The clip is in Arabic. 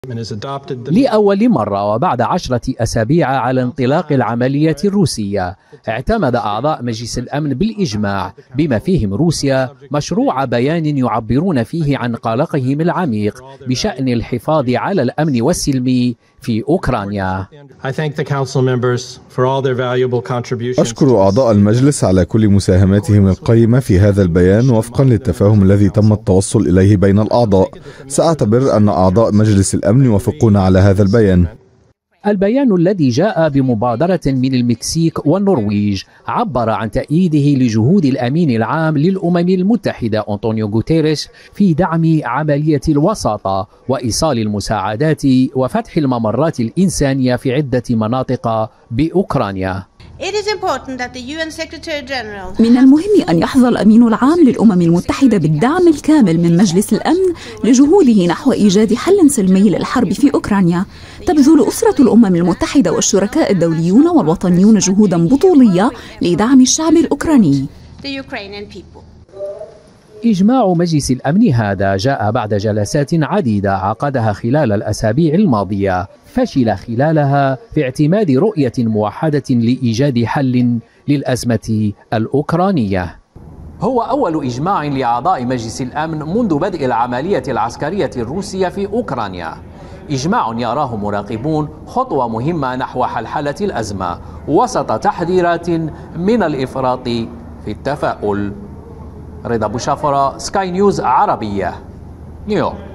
لأول مرة وبعد 10 أسابيع على انطلاق العملية الروسية، اعتمد أعضاء مجلس الأمن بالإجماع بما فيهم روسيا مشروع بيان يعبرون فيه عن قلقهم العميق بشأن الحفاظ على الأمن والسلم في أوكرانيا. أشكر أعضاء المجلس على كل مساهماتهم القيمة في هذا البيان وفقا للتفاهم الذي تم التوصل إليه بين الأعضاء. سأعتبر أن أعضاء مجلس الأمن يوافقون على هذا البيان. البيان الذي جاء بمبادرة من المكسيك والنرويج عبر عن تأييده لجهود الأمين العام للأمم المتحدة أنطونيو غوتيريش في دعم عملية الوساطة وإيصال المساعدات وفتح الممرات الإنسانية في عدة مناطق بأوكرانيا. من المهم أن يحظى الأمين العام للأمم المتحدة بالدعم الكامل من مجلس الأمن لجهوده نحو إيجاد حل سلمي للحرب في أوكرانيا. تبذل أسرة الأمم المتحدة والشركاء الدوليون والوطنيون جهودا بطولية لدعم الشعب الأوكراني. إجماع مجلس الأمن هذا جاء بعد جلسات عديدة عقدها خلال الأسابيع الماضية، فشل خلالها في اعتماد رؤية موحدة لإيجاد حل للأزمة الأوكرانية. هو أول إجماع لأعضاء مجلس الأمن منذ بدء العملية العسكرية الروسية في أوكرانيا، إجماع يراه مراقبون خطوة مهمة نحو حلحلة الأزمة وسط تحذيرات من الإفراط في التفاؤل. رضا بوشافرة، سكاي نيوز عربية، نيويورك.